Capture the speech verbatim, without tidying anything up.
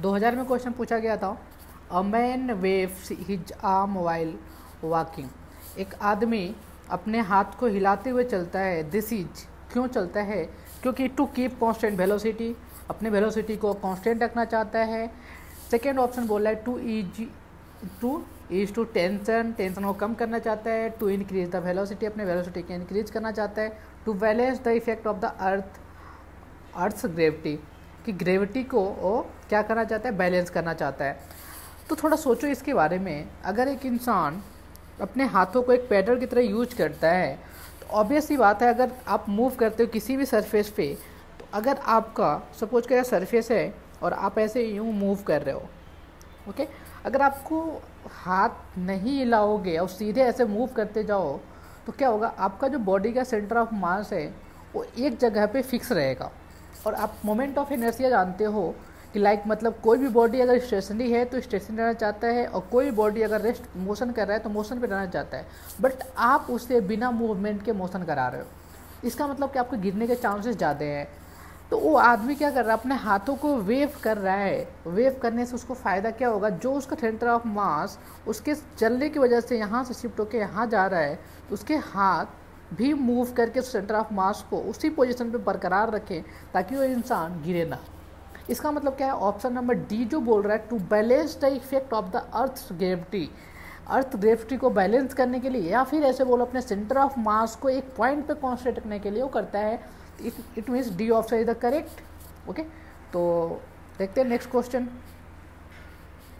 दो हज़ार में क्वेश्चन पूछा गया था, a man waves his arm while walking. एक आदमी अपने हाथ को हिलाते हुए चलता है। दिस इज क्यों चलता है? क्योंकि टू कीप कांस्टेंट वेलोसिटी, अपने वेलोसिटी को कांस्टेंट रखना चाहता है। सेकेंड ऑप्शन बोल रहा है two is two is to tension, tension को कम करना चाहता है। टू इंक्रीज द वेलोसिटी, अपने वेलोसिटी को इंक्रीज करना चाहता है। To balance the effect of the earth earth's gravity, कि ग्रेविटी को वो क्या करना चाहता है? बैलेंस करना चाहता है। तो थोड़ा सोचो इसके बारे में। अगर एक इंसान अपने हाथों को एक पैडल की तरह यूज करता है तो ऑब्वियस सी बात है, अगर आप मूव करते हो किसी भी सरफेस पे, तो अगर आपका सपोज करें सरफेस है और आप ऐसे यूँ मूव कर रहे हो, ओके, अगर आपको हाथ नहीं हिलाओगे और सीधे ऐसे मूव करते जाओ तो क्या होगा? आपका जो बॉडी का सेंटर ऑफ मास है वो एक जगह पे फिक्स रहेगा। और आप मोमेंट ऑफ इनर्शिया जानते हो कि लाइक मतलब कोई भी बॉडी अगर स्टेशनरी है तो स्टेशनरी रहना चाहता है, और कोई बॉडी अगर रेस्ट मोशन कर रहा है तो मोशन पे रहना चाहता है। बट आप उससे बिना मूवमेंट के मोशन करा रहे हो, इसका मतलब कि आपके गिरने के चांसेस ज़्यादा हैं। तो वो आदमी क्या कर रहा है? अपने हाथों को वेव कर रहा है। वेव करने से उसको फ़ायदा क्या होगा? जो उसका सेंटर ऑफ मास उसके चलने की वजह से यहाँ से शिफ्ट होकर यहाँ जा रहा है, तो उसके हाथ भी मूव करके सेंटर ऑफ मास को उसी पोजीशन पे बरकरार रखें ताकि वो इंसान गिरे ना। इसका मतलब क्या है? ऑप्शन नंबर डी जो बोल रहा है to balance the effect of the earth gravity, earth gravity को बैलेंस करने के लिए, या फिर ऐसे बोलो अपने सेंटर ऑफ मास को एक पॉइंट पे कॉन्स्टेंट रखने के लिए वो करता है। It it means D option is the correct. Okay, तो देखते हैं नेक्स्ट क्वेश्चन।